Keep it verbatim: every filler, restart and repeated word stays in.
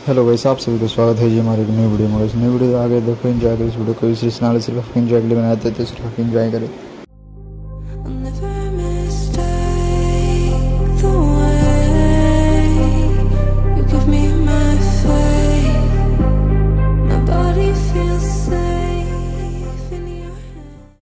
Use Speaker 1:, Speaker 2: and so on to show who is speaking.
Speaker 1: Hello भाई साहब, सभी को स्वागत है जी हमारे एक न्यू वीडियो में। इस न्यू वीडियो आगे देखो, एंजॉय करें इस वीडियो को। इस चैनल सिर्फ एंजॉय के लिए बनाते थे, सिर्फ एंजॉय करें।